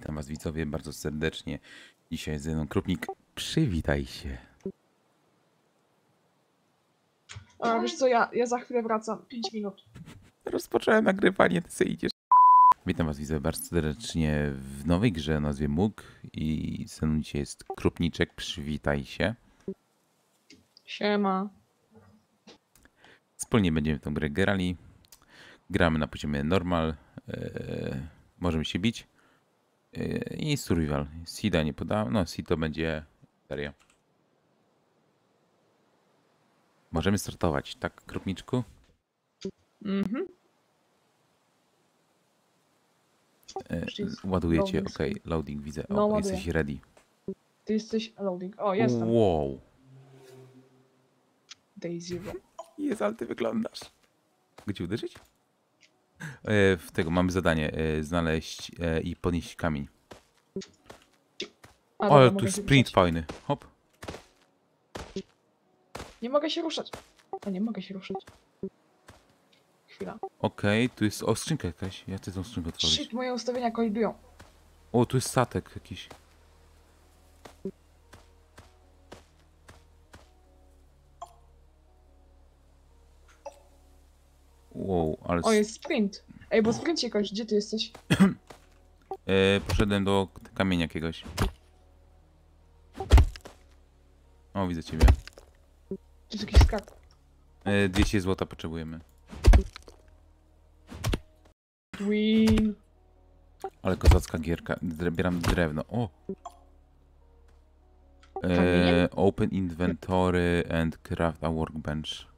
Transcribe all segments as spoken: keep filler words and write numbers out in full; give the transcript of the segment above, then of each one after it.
Witam was widzowie bardzo serdecznie. Dzisiaj jest ze mną Krupnik. Przywitaj się. A wiesz co, ja, ja za chwilę wracam. pięć minut. Rozpocząłem nagrywanie, ty sobie idziesz. Witam was widzowie bardzo serdecznie w nowej grze o nazwie Mógł. I ze mną dzisiaj jest Krupniczek. Przywitaj się. Siema. Wspólnie będziemy w tą grę grali. Gramy na poziomie normal. Eee, możemy się bić. Eee, I survival. Seeda nie podałem. No, Seed to będzie seria. Możemy startować, tak, Krupniczku? Mhm. E, She's ładujecie, loading okej, okay. Loading widzę. O, No, ładuję. jesteś ready. Ty jesteś loading. O, jestem. Wow. Day zero. Jest, ale ty wyglądasz. Gdzie uderzyć? E, w tego mamy zadanie. E, znaleźć e, i podnieść kamień. A, O, dobra, ale mogę tu się sprint ruszać. fajny. Hop. Nie mogę się ruszać. A nie mogę się ruszać. Chwila. Okej, okay, tu jest o skrzynka jakaś. Ja chcę tą skrzynkę otworzyć. Shit, moje ustawienia kolidują. O, tu jest statek jakiś. Wow, ale... O, jest sprint. Ej, bo sprint się kończy. Gdzie ty jesteś? E, poszedłem do kamienia jakiegoś. O, widzę ciebie. Tu jest jakiś skarb. E, dwieście złota potrzebujemy. Win. Ale kozacka gierka. Zbieram drewno. O! Kamienie? E, open inventory and craft a workbench.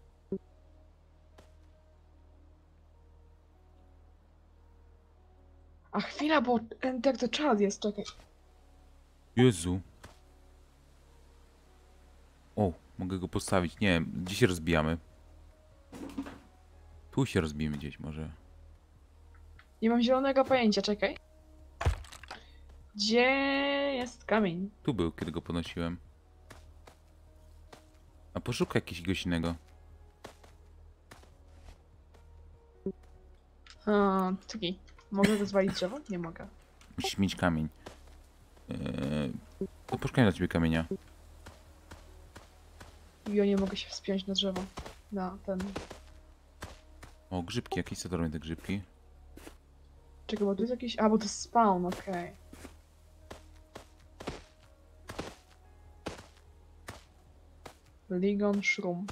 A chwila, bo enter the child jest. Czekaj. Jezu. O, mogę go postawić. Nie wiem, gdzie się rozbijamy? Tu się rozbijemy gdzieś może. Nie mam zielonego pojęcia, czekaj. Gdzie jest kamień? Tu był, kiedy go podnosiłem. A poszukaj jakiegoś innego. A, taki. Mogę rozwalić drzewo? Nie mogę. Musisz mieć kamień. Eee, to poszukaj dla ciebie kamienia. I ja nie mogę się wspiąć na drzewo. Na ten. O, grzybki. Jakieś co to robią te grzybki? Czekaj, bo tu jest jakiś. A, bo to jest spawn, okej. Ligon Shroom.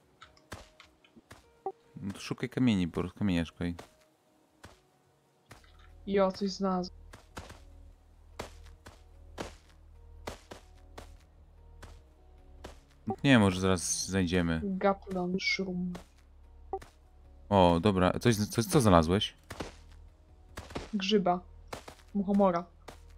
No to szukaj kamieni, po prostu kamienia szukaj. Jo, coś znalazłem. Nie, może zaraz znajdziemy. Gaplon Shroom. O, dobra. Coś, coś co znalazłeś? Grzyba. Muchomora.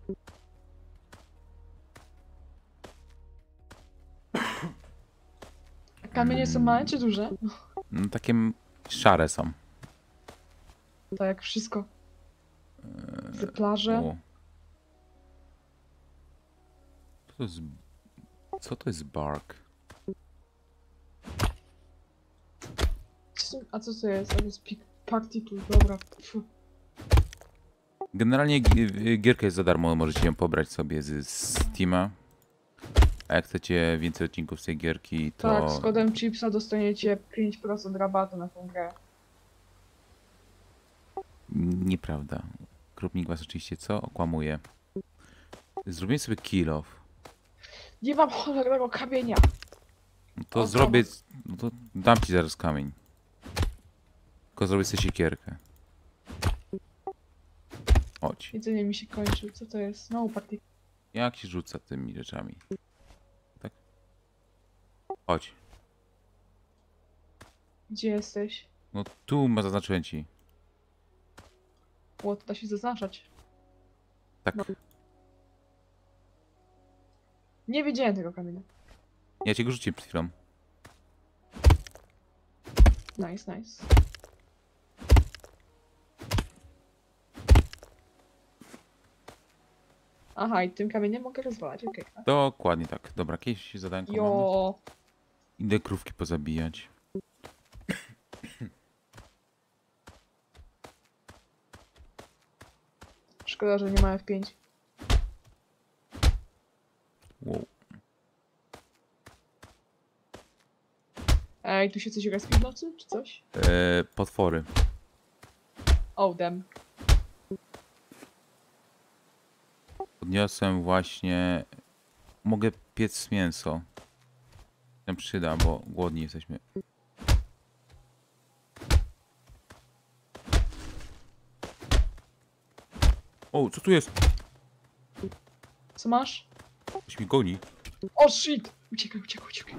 A kamienie są małe czy duże? No takie m- szare są. Tak jak wszystko. Z plaże. O. Co to jest... Co to jest bark? A co to jest? A to jest pik- party tool, dobra. Fu. Generalnie gi- gierka jest za darmo, możecie ją pobrać sobie z Steama. A jak chcecie więcej odcinków z tej gierki, to... Tak, z kodem chipsa dostaniecie pięć procent rabatu na tą grę. Nieprawda. Krupnik was oczywiście co? Okłamuje. Zrobię sobie kill off. Nie mam cholernego kamienia. No to O, zrobię... No to dam ci zaraz kamień. Tylko zrobię sobie siekierkę. Chodź. Jedzenie mi się kończy. Co to jest? No, party. Jak się rzuca tymi rzeczami? Tak? Chodź. Gdzie jesteś? No tu ma zaznaczyłem ci. Ło, to da się zaznaczać. Tak. No. Nie widziałem tego kamienia. Ja cię go rzuciłem przed chwilą. Nice, nice. Aha, i tym kamieniem mogę rozwalać, okej. Okay. Dokładnie tak. Dobra, jakieś zadanko mamy? Jo. Idę krówki pozabijać. Szkoda, że nie ma F pięć. Wow. Ej, tu się coś respi w nocy, czy coś? E, potwory. Oh, damn. Podniosłem właśnie... Mogę piec mięso. Nam przyda, bo głodni jesteśmy. O, co tu jest? Co masz? Ktoś mi goni. O, shit! Uciekaj, uciekaj, uciekaj.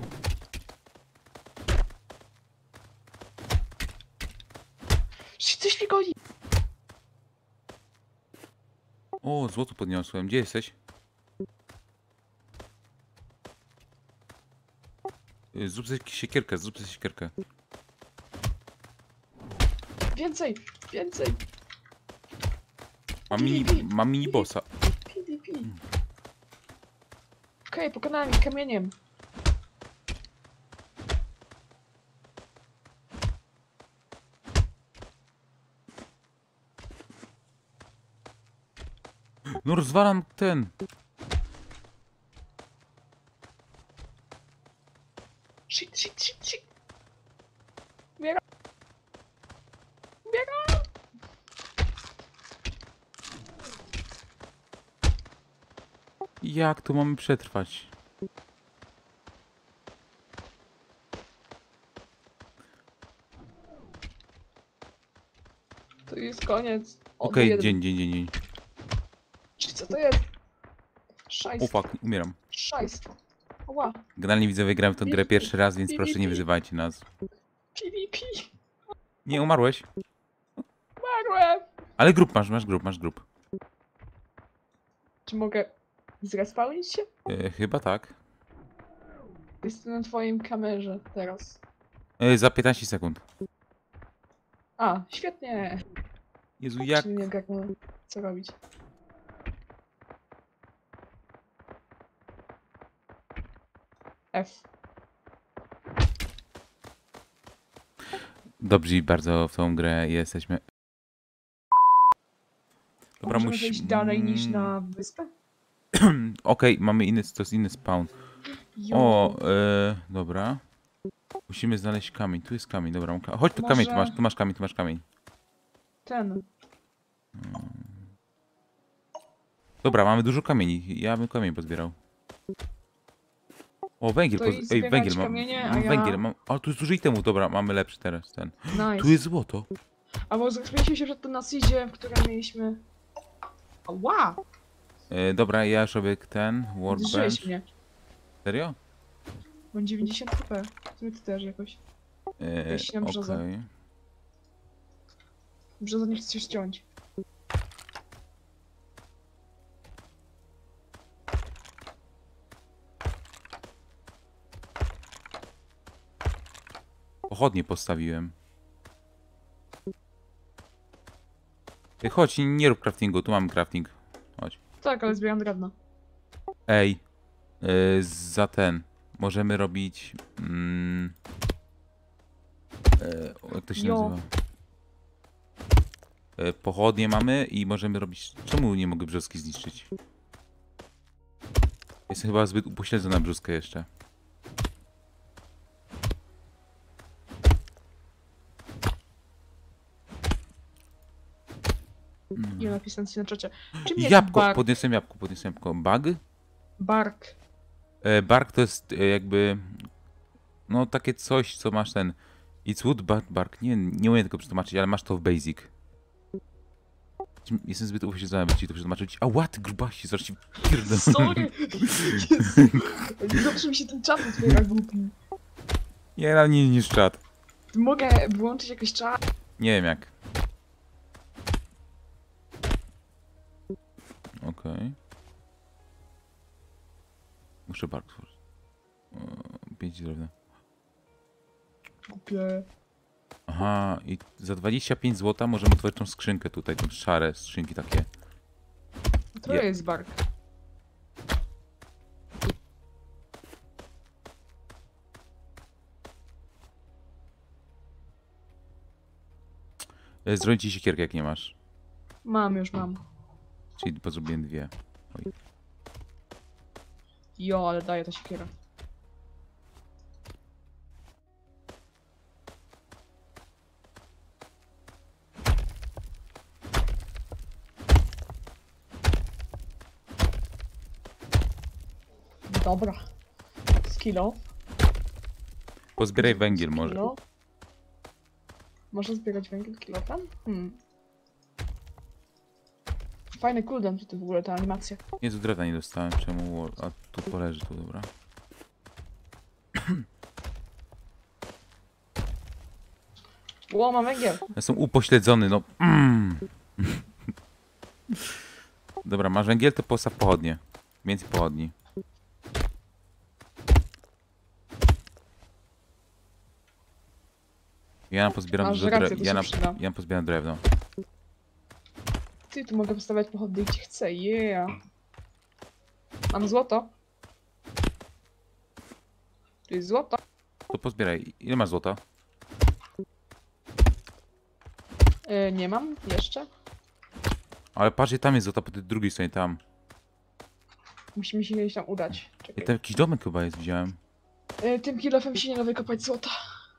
Shit, coś mi goni! O, złoto podniosłem. Gdzie jesteś? Y, Zrób sobie siekierkę, zrób sobie siekierkę. Więcej, więcej! Mam mini, mam mini bossa. P D P. Okej, pokonałem ich kamieniem. No rozwalam ten. Shit, shit, shit, shit! Umiera! Umiera! Jak tu mamy przetrwać? To jest koniec. O, Okej, jeden. dzień, dzień, dzień, dzień. Czy co to jest? Szajs. O fuck, umieram. Szajs. Ła. Generalnie widzowie, grałem w tą grę pierwszy raz, więc proszę nie wyzywajcie nas. P D P. Nie, umarłeś? Umarłem! Ale grup masz, masz grup, masz grup. Czy mogę zrespawnić się? E, chyba tak. Jestem na twoim kamerze teraz. E, za piętnaście sekund. A, świetnie. Jezu, jak? Czyli nie ogarnę, co robić. F. Dobrzy bardzo w tą grę jesteśmy. Dobra, Możemy musi... wejść dalej niż na wyspę? Okej, mamy inny, to jest inny spawn. Jo. O, e, dobra. Musimy znaleźć kamień. Tu jest kamień, dobra. mam ka- Chodź tu Może- kamień, tu masz, tu masz kamień, tu masz kamień. Ten. Dobra, mamy dużo kamieni. Ja bym kamień pozbierał. O, węgiel, To poz... idź Ej, zbierać węgiel, mam, kamienie, a mam ja- węgiel, mam... O, tu jest dużo itemów, dobra, mamy lepszy teraz, ten. Nice. Tu jest złoto. A bo zrobiliśmy się przed tym na seedzie, w którym mieliśmy... Ła! E, dobra, ja już robię ten, workbench. Zżyłeś mnie. Serio? Mam dziewięćdziesiąt H P. Ty ty też jakoś. E, Ja ścinam brzozę. okej. Brzoza nie chce się ściąć. Pochodnie postawiłem. Ej, chodź, nie, nie rób craftingu, tu mam crafting. Chodź. Tak, ale zbieram drewno. Ej, e, za ten. Możemy robić... Mm, e, o, jak to się Jo. nazywa? E, pochodnie mamy i możemy robić... Czemu nie mogę brzoski zniszczyć? Jestem chyba zbyt upośledzony na brzoskę jeszcze. I napisałem ci na czacie. Czym jest Jabłko, bark? podniosłem jabłko, podniosłem jabłko. Bug? Bark. E, bark to jest e, jakby... No takie coś, co masz ten... It's wood, but bark. Nie, nie umiem tego przetłumaczyć, ale masz to w basic. Jestem zbyt upośledzony, by ci to przetłumaczyć. A what? Grubaści, zaraz ci pierdolę. Sorry! Jezu. Zawsze mi się ten czat otwiera głupi. Nie, no nie niż czat. Mogę wyłączyć jakiś czat? Nie wiem jak. Okej. Okay. Muszę bark tworzyć. O, pięć drewna. Głupie. Aha, i za dwadzieścia pięć złota możemy otworzyć tą skrzynkę tutaj, tą szare skrzynki takie. To Je- jest bark. E, Zrobię ci siekierkę, jak nie masz. Mam, już mam. Czyli zrobiłem dwie. Oj. Jo, ale daje ta siekiera. Dobra. Skilo. Pozbieraj węgiel może. Kilo. Można zbierać węgiel kilofem? Hmm. Fajny cooldown tutaj w ogóle, ta animacja. Jezu, drewna nie dostałem, czemu? wall- A tu poleży, tu, dobra. Ło, mam węgiel. Jestem upośledzony, no. Mm. Dobra, masz węgiel, to postaw pochodnie. Więcej pochodni. Ja nam pozbieram Masz dużo rację, drewna. to Ja, się nam- przyda. ja nam pozbieram drewno. Ty, tu mogę postawiać pochodnie gdzie chcę, yeah. Mam złoto. Tu jest złoto. To pozbieraj. Ile masz złota? Yy, nie mam jeszcze. Ale patrz, tam jest złota po tej drugiej stronie, tam. Musimy się gdzieś tam udać. I Czekaj. tam jakiś domek chyba jest, widziałem. Yy, tym kilofem się nie da wykopać złota.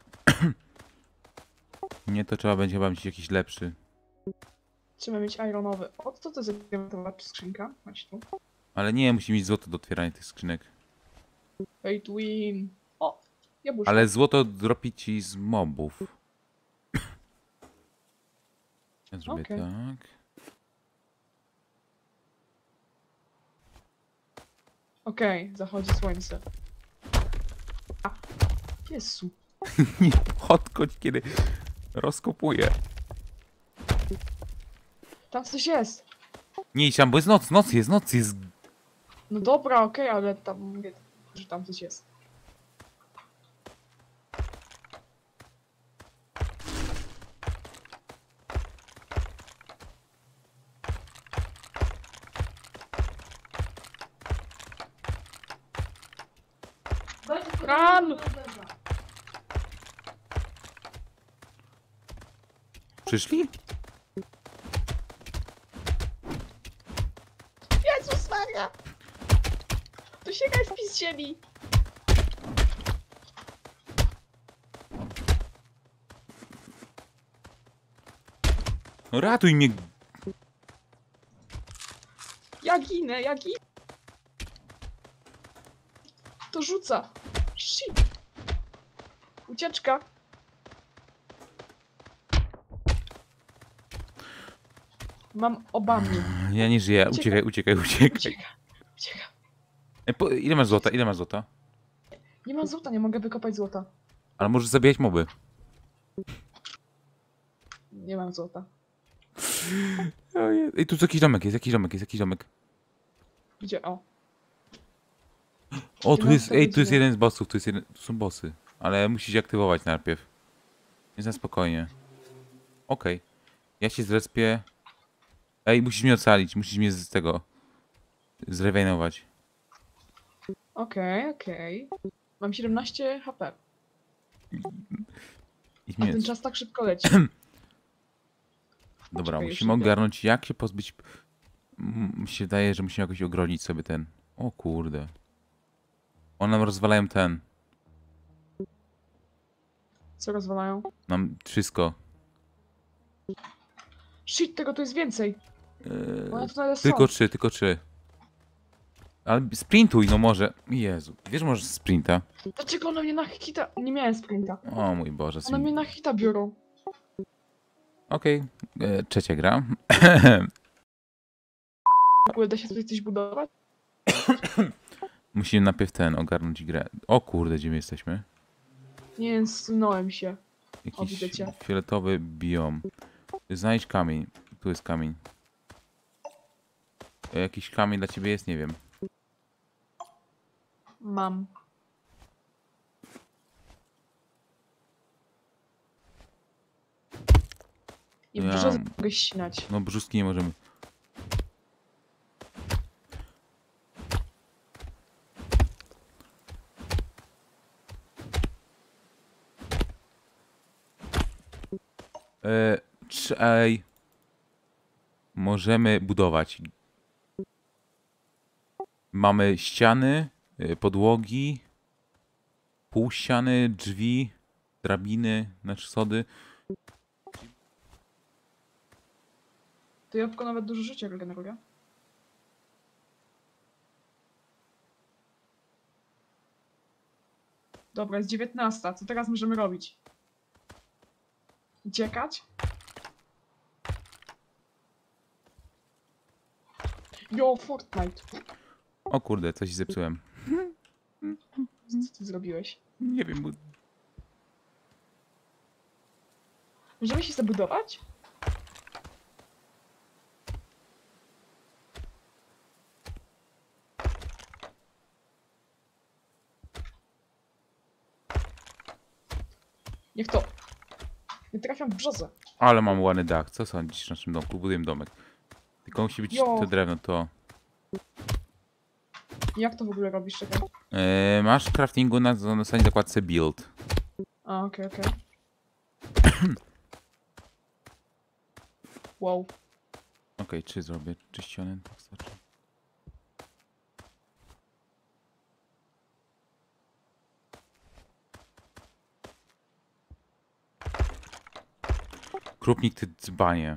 Nie, to trzeba będzie chyba mieć jakiś lepszy. Trzeba mieć ironowy. O, co to jest za diamentowa skrzynka? Chodź tu. Ale nie, musi mieć złoto do otwierania tych skrzynek. Pay to win. O, jabłuszko. Ale złoto dropi ci z mobów. Ja zrobię Okej. tak. Okej, zachodzi słońce. A, Jezu. Nie podchodź, kiedy rozkopuję. Tam coś jest. Nie idź tam, bo jest noc, noc jest, noc jest. No dobra, okej, ale tam mówię, że tam coś jest. Run! Przyszli? Jezus Maria! Tu sięgaj wpis ziemi! No ratuj mnie. Ja ginę, ja ginę! To rzuca! Shit! Ucieczka! Mam obamy. Ja nie żyję, uciekaj, uciekaj, uciekaj. Ucieka, ucieka. E, po, ile masz złota, ile masz złota? Nie mam złota, nie mogę wykopać złota. Ale możesz zabijać moby. Nie mam złota. Ej, tu jakiś domek jest, jakiś domek jest, jakiś domek. Gdzie? O. O, Ty tu masz jest, to ej, tu jest widzę. jeden z bossów, tu jest jeden, tu są bossy. Ale musisz się aktywować najpierw. Jest na spokojnie. Okej. Ja się zrespię. Ej, musisz mnie ocalić, musisz mnie z tego zrewenować. Okej, okej. Mam siedemnaście H P. I A mnie... ten czas tak szybko leci. Dobra, Czekaj, musimy jeszcze ogarnąć, jak się pozbyć... M- Mi się wydaje, że musimy jakoś ogrodzić sobie ten... O kurde. One nam rozwalają ten. Co rozwalają? Nam wszystko. Shit, tego tu jest więcej. Yy, One tu nawet tylko są. trzy, tylko trzy. Ale sprintuj, no może. Jezu. Wiesz, może sprinta? Dlaczego one mnie na hita... Nie miałem sprinta. O mój Boże. One mnie Okej. na hita biorą. E, Trzecia gra. W ogóle da się tutaj coś budować? Musimy najpierw ten ogarnąć grę. O kurde, gdzie my jesteśmy? Nie wiem, zsunąłem się. Jakiś widzę cię. fioletowy biom. Znajdź kamień. Tu jest kamień. E, Jakiś kamień dla ciebie jest? Nie wiem. Mam. I Ja- brzozy mogę ścinać. No brzuski nie możemy. E, czy, ej. Możemy budować. Mamy ściany, y, podłogi, pół ściany, drzwi, drabiny, znaczy schody. To jabłko nawet dużo życia regeneruje. Dobra, jest dziewiętnasta. Co teraz możemy robić? Uciekać? Jo, Fortnite. O kurde, coś zepsułem. Co ty zrobiłeś? Nie wiem, bo... Możemy się zabudować? Niech to. Nie trafiam w brzozę. Ale mam ładny dach. Co sądzisz w naszym domku? Budujemy domek. Tylko musi być Jo. to drewno, to... Jak to w ogóle robisz? Czekaj. Yy, masz craftingu na, na samej zakładce build. A, okej, okej. Wow. Okej, czy zrobię czyściony? Tak starczy. Krupnik, ty dzbanie.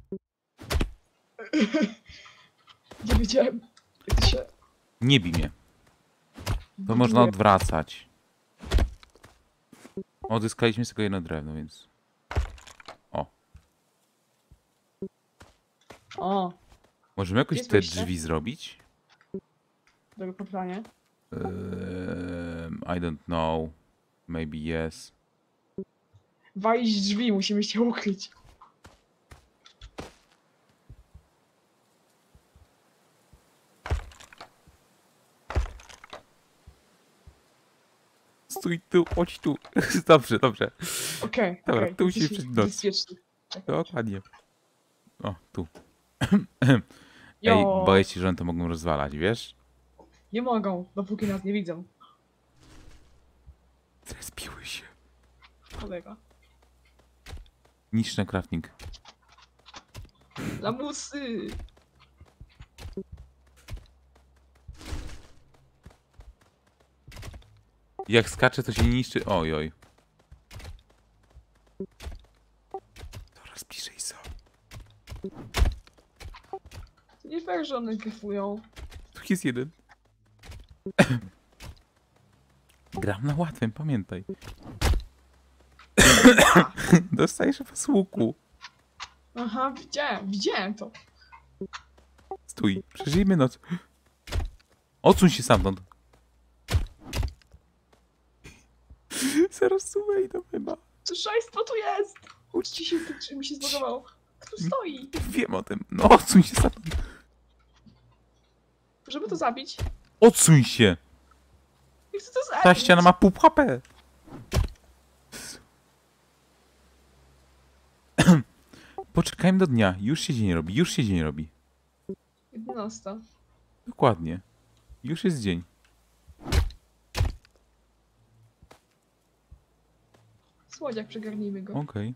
Nie wiedziałem. Jak to się... Nie bij mnie. To buduje. można odwracać. Odzyskaliśmy tylko jedno drewno, więc... O. O, Możemy jakoś Jest te wyjście? drzwi zrobić? dobre pytanie. Um, I don't know. Maybe yes. Walić drzwi, musimy się ukryć. Stój tu, chodź tu. Dobrze, dobrze. Okej, Dobra, okej. tu musimy jesteśmy przejść noc. bezpieczni. Czekaj. Dokładnie. O, tu. Jo, Ej, boję się, że one to mogą rozwalać, wiesz? nie mogą, dopóki nas nie widzą. Zrespiły się. Cholera. Niszcz na crafting. Lamusy! Jak skacze, to się nie niszczy. Oj, oj. Coraz bliżej są. To nie fair, że one gryfują. Tu jest jeden. Gram na łatwym, pamiętaj. Dostajesz chyba z łuku. Aha, widziałem, widziałem to. Stój, przeżyjmy noc. Odsuń się stamtąd. Zaraz tu wejdą chyba. Co szajstwo tu jest? Uczcie się, czy mi się zbudowało. Kto stoi? Wiem o tym. No odsuń się stamtąd. Żeby to zabić? Odsuń się. Nie chcę to zabić. Ta ściana ma pół H P. Poczekajmy do dnia. Już się dzień robi, już się dzień robi. jedenasta. Dokładnie. Już jest dzień. Słodziak, przegarnijmy go. Okej.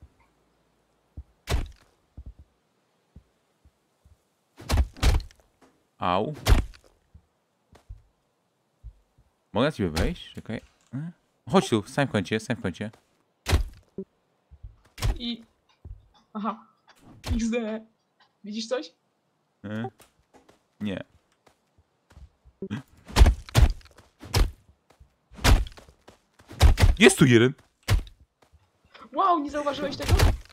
Au. Mogę na ciebie wejść? Czekaj. E? Chodź tu, stań w kącie, stań w kącie. I... Aha. iks de. Widzisz coś? E? Nie. Jest tu jeden! Wow, nie zauważyłeś tego?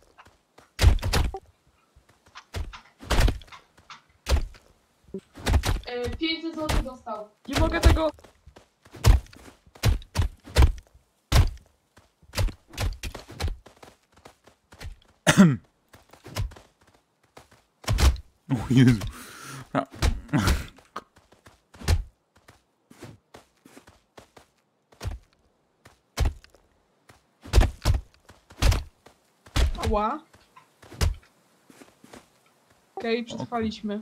E, pięćset złotych dostał. Nie mogę tego... O Jezu. A. Ała. Okej, przetrwaliśmy.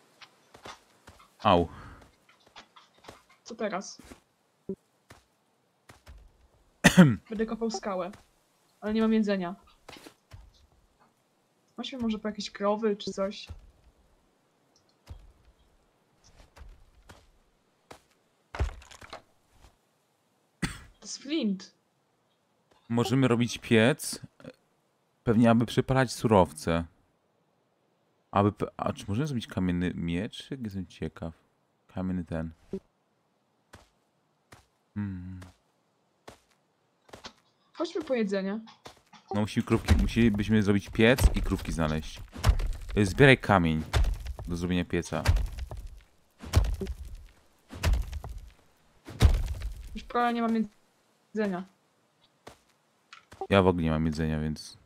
Au. Co teraz? Będę kopał skałę. Ale nie mam jedzenia. Chodźmy może po jakieś krowy czy coś. jest flint. Możemy robić piec. Pewnie, aby przepalać surowce. Aby, pe- a czy możemy zrobić kamienny miecz? Jestem ciekaw. Kamienny ten. Hmm. Chodźmy po jedzenie. No musimy krówki, musielibyśmy zrobić piec i krówki znaleźć. Y, Zbieraj kamień do zrobienia pieca. Już prawie nie mam jedzenia. Ja w ogóle nie mam jedzenia, więc...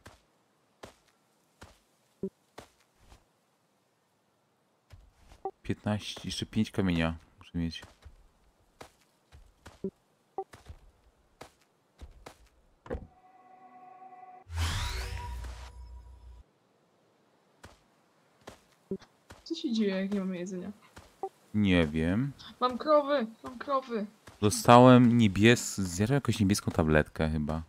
piętnaście, jeszcze pięć kamienia muszę mieć. Co się dzieje, jak nie mamy jedzenia? Nie wiem. Mam krowy, mam krowy. Dostałem niebies... Zjadłem jakąś niebieską tabletkę chyba.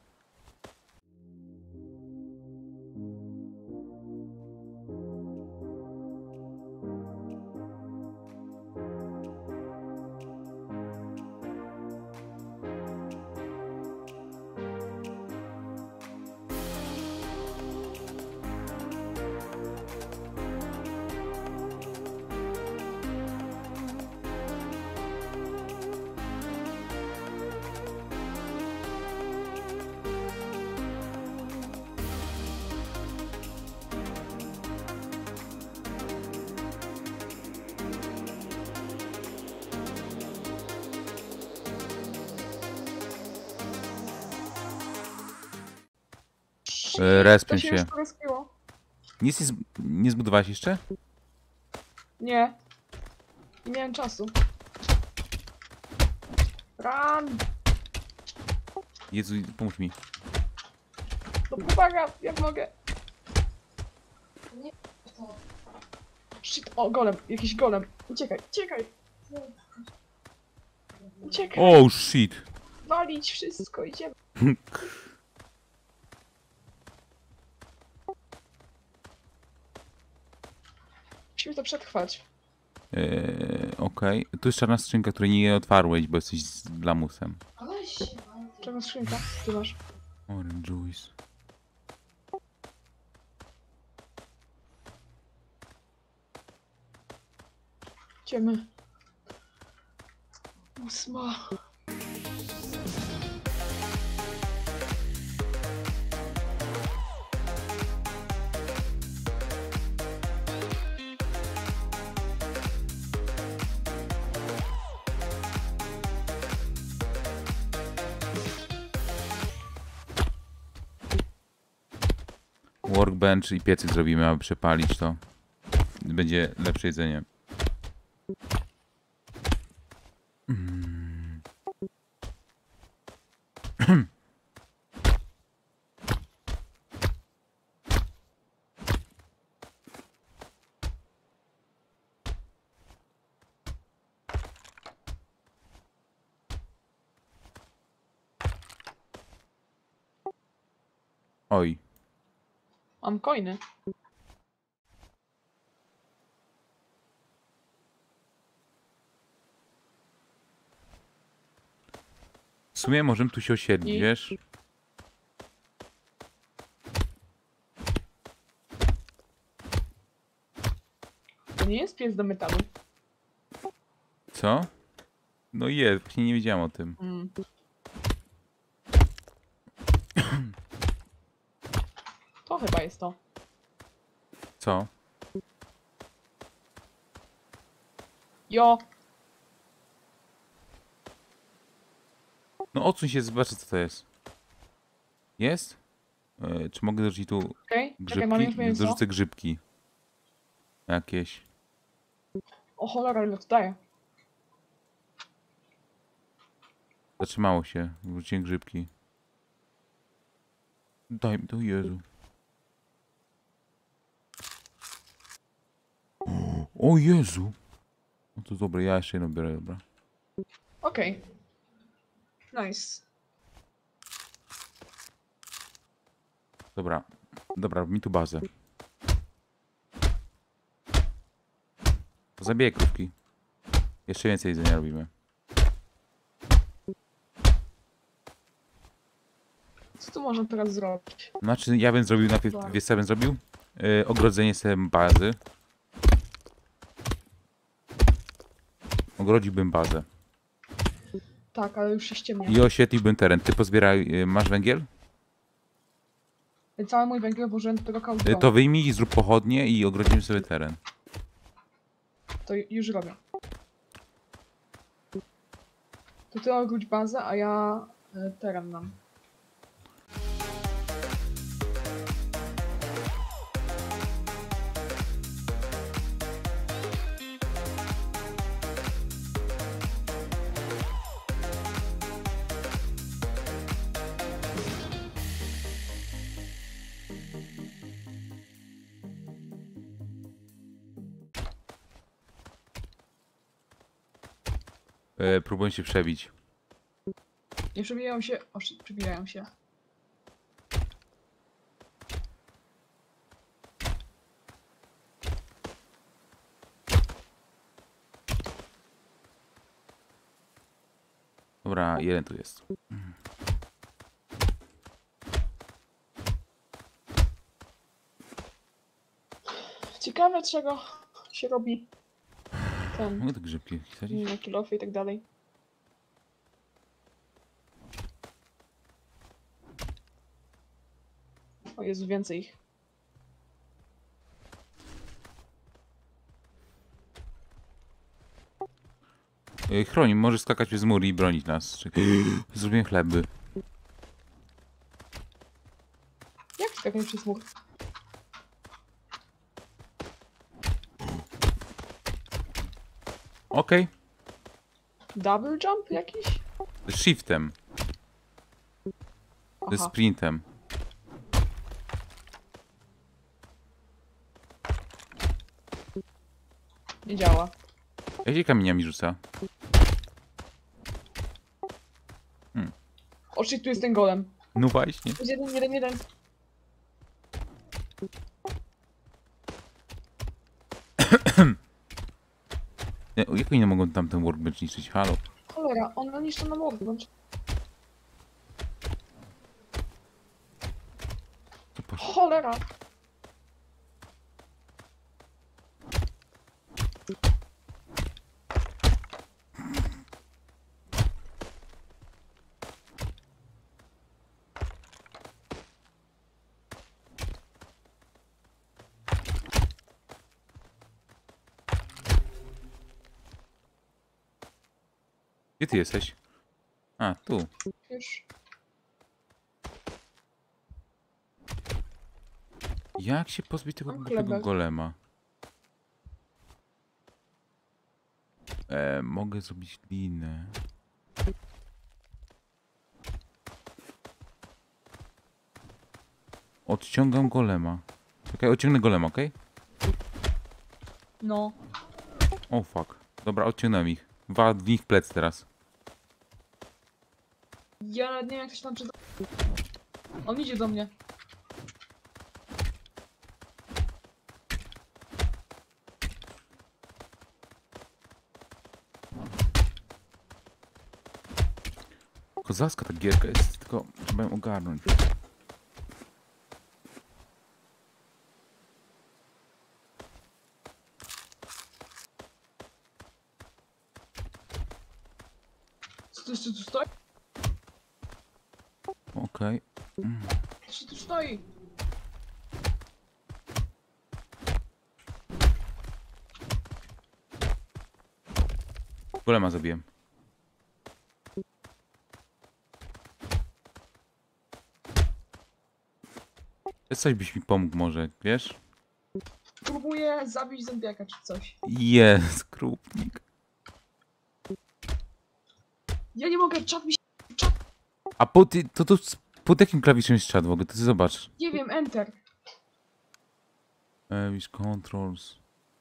E, Respię To się się. już porespiło. Nic nie, z... nie zbudowałeś jeszcze? Nie. Nie miałem czasu. Run! Jezu, pomóż mi. No pomagam, jak mogę. To. Shit, o, golem, jakiś golem. Uciekaj, uciekaj. Uciekaj, Oh shit. walić wszystko, idziemy. Musimy to przetrwać. Eee, Okej. Tu jest czarna skrzynka, której nie otwarłeś, bo jesteś z lamusem. A weź się, Walter. Czego skrzynka? Ty masz. Orange juice. Idziemy. Ósma. Workbench i piecyk zrobimy, aby przepalić to. Będzie lepsze jedzenie. Mm. Oj. Mam coiny. W sumie możemy tu się osiedlić, I? wiesz? To nie jest pies do metalu. Co? No jest, właśnie nie wiedziałem o tym. Mm. To chyba jest to. Co? Jo! No odsuń się, zobaczę co to jest. Jest? E, czy mogę dorzucić tu Okej, okay. Czekaj, mam już grzybki? mięso. Dorzucę grzybki. Jakieś. O cholera, ile to daje? Zatrzymało się. Wróciłem grzybki. Daj mi to, Jezu. O Jezu! No to dobra, ja jeszcze jedno biorę, dobra. Okej. Nice. Dobra, dobra, mi tu bazę. Zabiję krówki. Jeszcze więcej jedzenia robimy. Co tu można teraz zrobić? Znaczy, ja bym zrobił najpierw, Dobra. wiesz co bym zrobił? Yy, ogrodzenie sobie bazy. Ogrodziłbym bazę. Tak, ale już się ściemnia. I oświetliłbym teren. Ty pozbieraj, yy, masz węgiel? Cały mój węgiel włożyłem do tego Yy, kałdronu. to wyjmij i zrób pochodnie i ogrodzimy sobie teren. To już robię. To ty ogródź bazę, a ja y, teren nam. Yy, próbuję się przebić. Nie przebijają się. O, shit, przebijają się. Dobra, jeden tu jest. Ciekawe, czego się robi ten Mogę te grzybki wsadzić? na kilofy i tak dalej. O Jezu, więcej ich. Yy, Chroni, możesz skakać przez mury i bronić nas. Czy... Zrobiłem chleby. Jak skakać przez mur? Okej. Double jump jakiś? Z shiftem. Ze Aha. sprintem. Nie działa. Jak się kamieniami rzuca? O shit, tu jest ten golem. No właśnie. Jest jeden, jeden, jeden. Nie, jak oni nie mogą tam ten workbench niszczyć? Halo. Cholera, ona niszczy nam workbench. To poszło. Cholera! Gdzie ty jesteś? A, tu. Już. Jak się pozbyć tego Mam głupiego chlebek. golema? E, mogę zrobić linę. Odciągam golema. Czekaj, odciągnę golema, okej? No. O fuck. Dobra, odciągnąłem ich. Wal w nich plec teraz. Ja nawet nie wiem, jak to się tam przyda. On idzie do mnie. Kozacka ta gierka jest, tylko trzeba ją ogarnąć. Co to jeszcze tu stoi? Okej. Mm. Co jeszcze tu stoi? Golema zabiłem. Coś byś mi pomógł może, wiesz? Próbuję zabić zębiaka czy coś. Jest, krupnik. Ja nie mogę, czat mi się... Czat... A pod, to, to pod jakim klawiszem jest czat w ogóle? To ty zobacz. Nie wiem, enter. Ewish controls.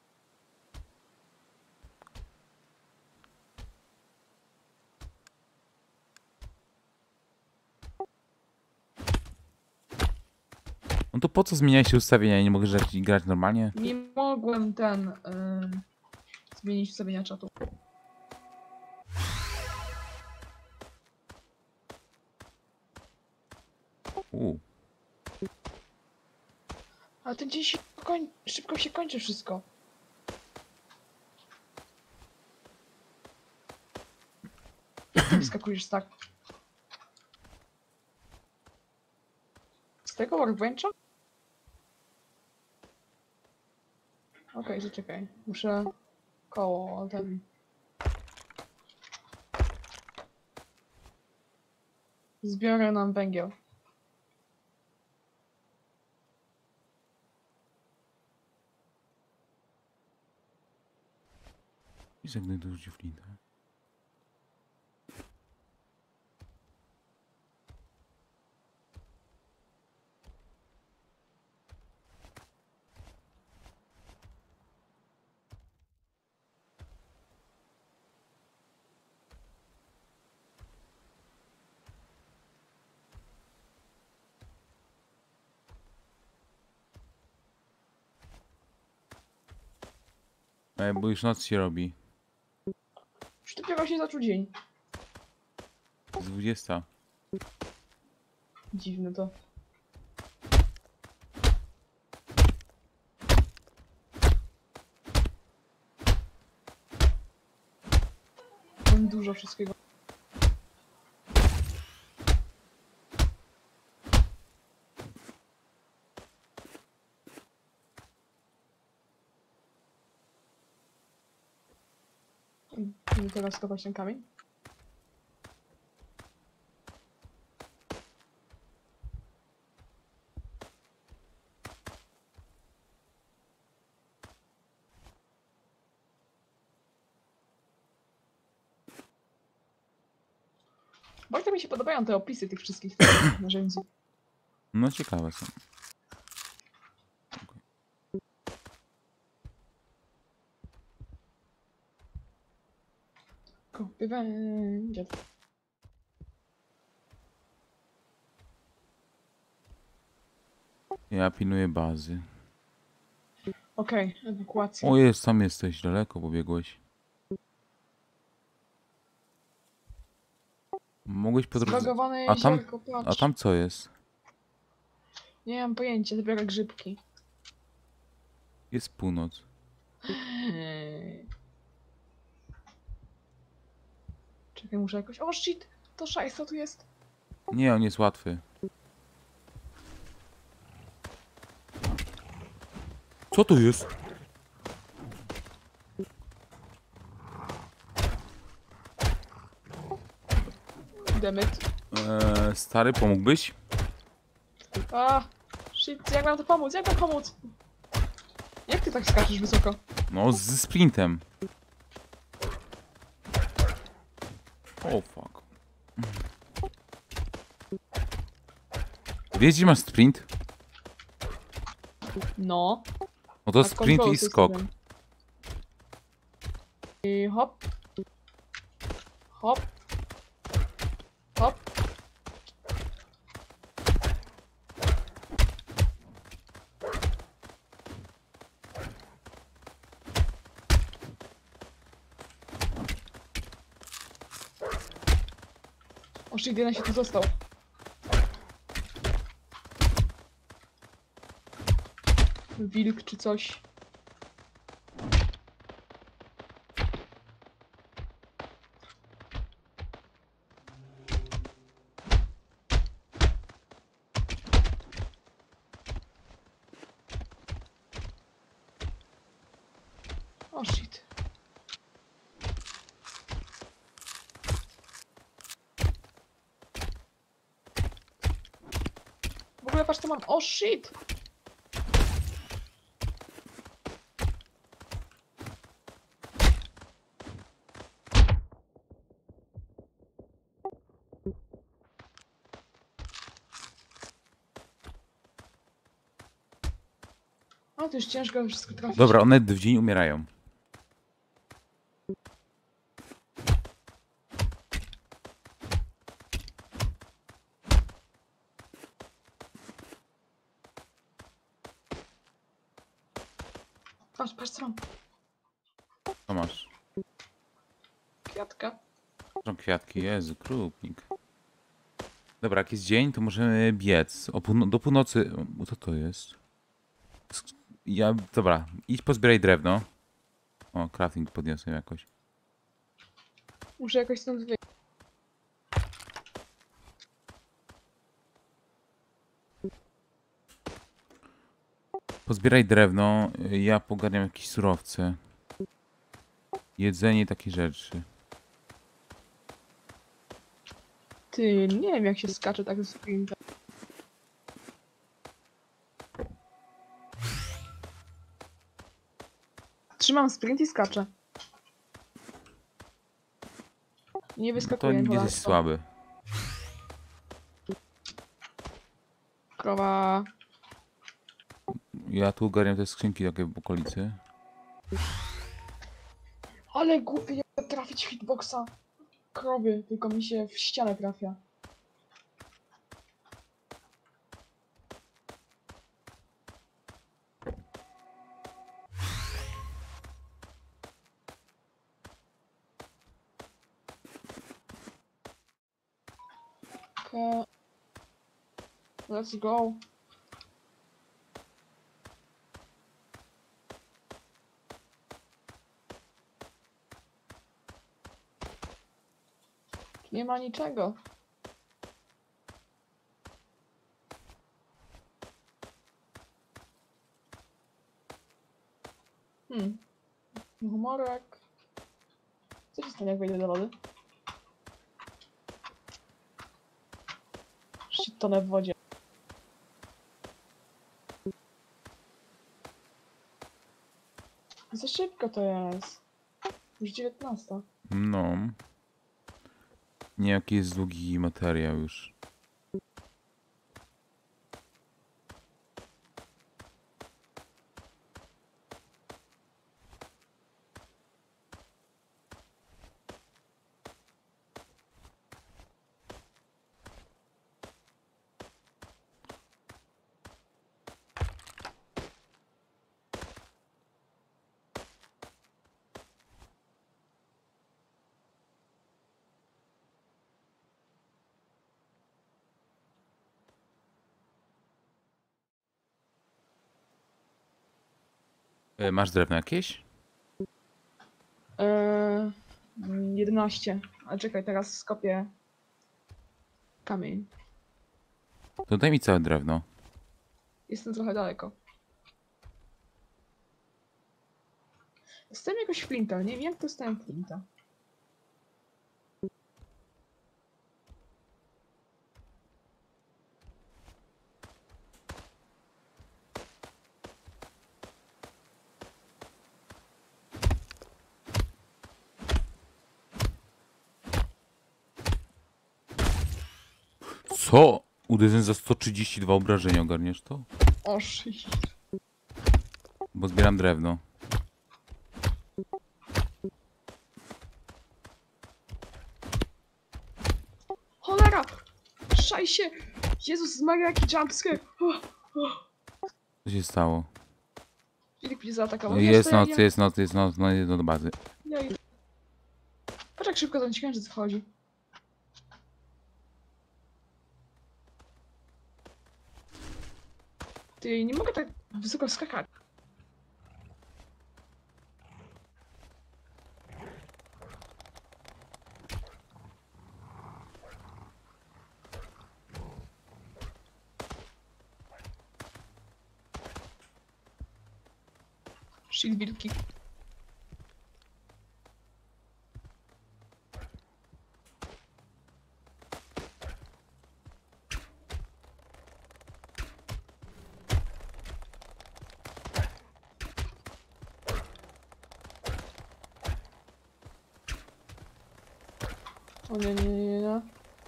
No to po co zmieniać ustawienia? Ja nie mogę grać, grać normalnie? Nie mogłem ten... Ym, zmienić ustawienia czatu. U. Ale ten dzień się koń... szybko się kończy wszystko. Jak ty wyskakujesz tak? Z tego workbencha? Okej, okay, zaczekaj. Muszę koło ten... Zbiorę nam węgiel. I zagnę rzucił flintę. Ej, bo już noc się robi. Już dopiero się zaczął dzień. Z dwudziesta. Dziwne to. Mam dużo wszystkiego. Idę teraz kopać ten kamień. Bardzo mi się podobają te opisy tych wszystkich tych narzędzi. No ciekawe są. Kopy węgiel. Ja pilnuję bazy. Okej, okay, ewakuacja. O jest, tam jesteś, daleko pobiegłeś. Mogłeś po drodze... Zbagowane A tam, jeziorko, patrz. a tam co jest? Nie mam pojęcia, dopiero grzybki. Jest północ. Czekaj, muszę jakoś... O shit! To szajsa tu jest. Nie, on jest łatwy. Co to jest? Demet. Eee, stary, pomógłbyś? A, shit, jak mam to pomóc? Jak mam pomóc? Jak ty tak skaczesz wysoko? No, z sprintem. O, fuck. Wiesz, gdzie masz sprint? No. No to na sprint control i skok. system. I hop. Hop. Hop. O shit, jeden się tu został. Wilk czy coś. O shit. W ogóle patrz co mam. O shit! A to już ciężko wszystko trafić. Dobra, one w dzień umierają. Patrz, patrz co mam. Co masz? Kwiatka. Są kwiatki, Jezu, krupnik. Dobra, jak jest dzień, to możemy biec. O półno do północy... O, co to jest? Sk- Ja... Dobra, idź pozbieraj drewno. O, crafting podniosłem jakoś. Muszę jakoś stąd wyjść. Pozbieraj drewno, ja pogarniam jakieś surowce. Jedzenie, takie rzeczy. Ty, nie wiem jak się skacze tak z sprinta. Trzymam sprint i skaczę. Nie To wyskakuje. nie chyba. jest słaby. Krowa. Ja tu ogarniam te skrzynki takie w okolicy. Ale głupie, jak trafić hitboxa. Krowy, tylko mi się w ścianę trafia. Okay. Let's go. Nie ma niczego. Hmm. Humorek. Co się stanie, jak wejdę do wody? Shit, tonę w wodzie. Za szybko to jest. Już dziewiętnasta. No. Nie, jaki jest długi materiał już. E, Masz drewno jakieś? Eee, jedenaście. Ale czekaj, teraz skopię kamień. To daj mi całe drewno. Jestem trochę daleko. Dostałem jakoś flinta, ale nie wiem jak dostałem flinta. Co? Uderzeń za sto trzydzieści dwa obrażenia, ogarniesz to? O shit. Bo zbieram drewno. Cholera! Szaj się! Jezus Maria, jaki jumpscare! Oh, oh. Co się stało? Filip mnie zaatakował. Jest to ja- noc, ja- jest noc, jest noc, no jedno do bazy. ja idę. Patrz jak szybko ten księżyc wchodzi. Ty, nie mogę tak wysoko skakać. Shit, wilki. O nie, nie, nie, nie.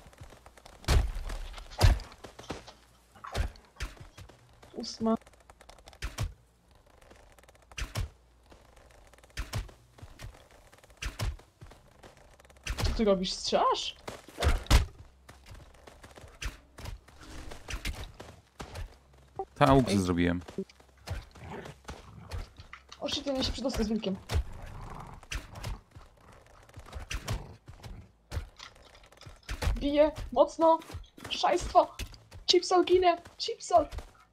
Ósma. Co ty robisz? Strzelasz? Ta łuk Ej. zrobiłem. O shit, ja się przedostać z wilkiem. Bije, mocno. Szajstwo! Chipsol ginę! Chipsol!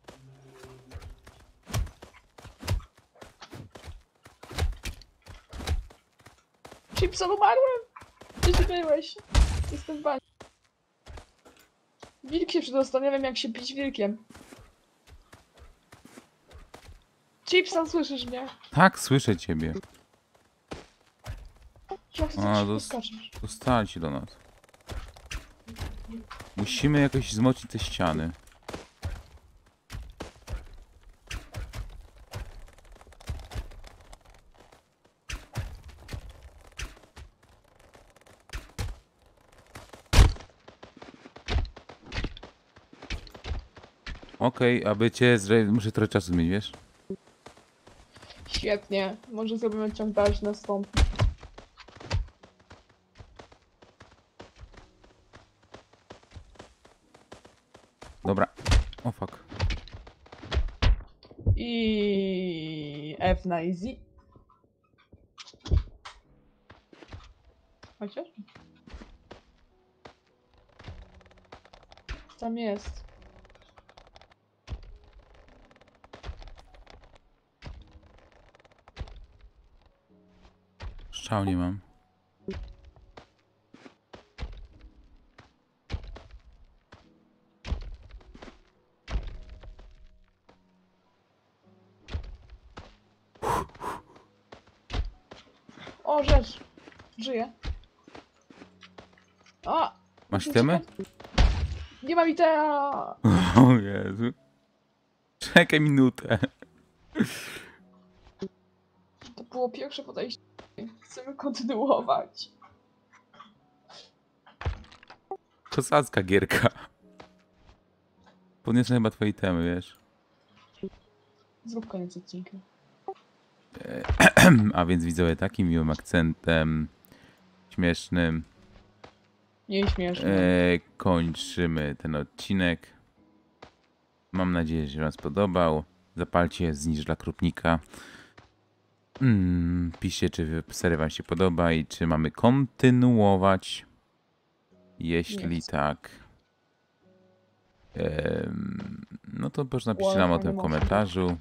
Chipsol, umarłem! Gdzie ty byłeś? Jestem w bani. Wilk się przydostał, nie wiem jak się bić wilkiem. Chipsol, słyszysz mnie? Tak, słyszę ciebie. Jak ty A, tak szybko dos- skaczesz? Dostali do nas. Musimy jakoś wzmocnić te ściany. Okej, aby cię zre... Muszę trochę czasu zmienić, wiesz? Świetnie. Może zrobimy ciąg dalszy następny. Dobra. O fuck. I F na easy. Chociaż? Tam jest. Strzał nie mam. O, rzecz! Żyje. A! Masz muszę itemy? uciekać. Nie mam itera! O Jezu. Czekaj minutę. To było pierwsze podejście. Chcemy kontynuować. Kozacka gierka. Podniosę chyba twoje itemy, wiesz? Zrób koniec odcinka. A więc widzowie, takim miłym akcentem śmiesznym Nie śmieszne. e, kończymy ten odcinek. Mam nadzieję, że wam spodobał. Zapalcie zniż dla Krupnika. Mm, piszcie, czy seria wam się podoba i czy mamy kontynuować. Jeśli Jest. tak, em, no to proszę napiszcie nam o tym w Warhammer komentarzu.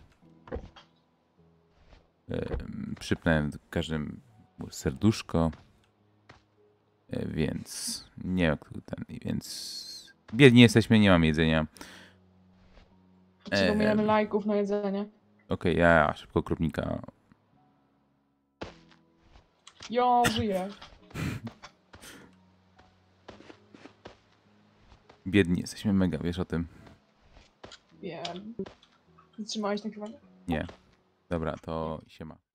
Em, Przypnę w każdym serduszko. E, Więc nie jak ten, więc biedni jesteśmy, nie mam jedzenia. Przypominamy em. lajków na jedzenie. Okej, ja szybko Krupnika. Jo, żyję. Biedni jesteśmy mega, wiesz o tym? Wiem. Zatrzymałeś nagrywanie? Nie. Dobra, to siema.